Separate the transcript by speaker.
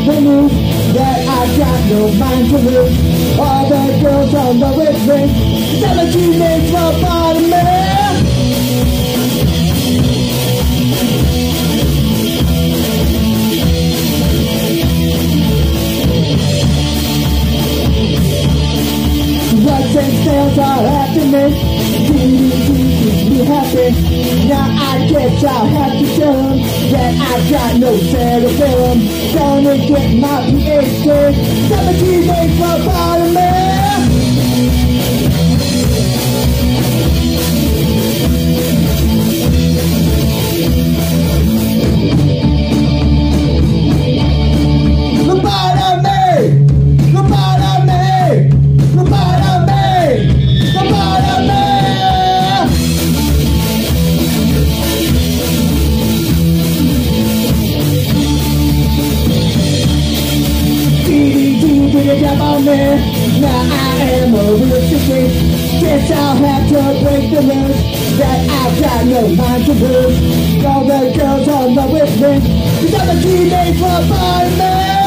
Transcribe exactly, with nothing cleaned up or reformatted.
Speaker 1: the news that I got no mind to lose. All the girls on the with me, seventeen days for bottom man. Drugs and sales are happening. D D T keeps me happy. Now I guess I'll have to tell them that I got no cerebellum. Gonna get my P H D. seventeen days for bottom man. Now I am a real chicken. Guess I'll have to break the news that I've got no mind to lose. All the girls on the with me, seventeen days for bottom man.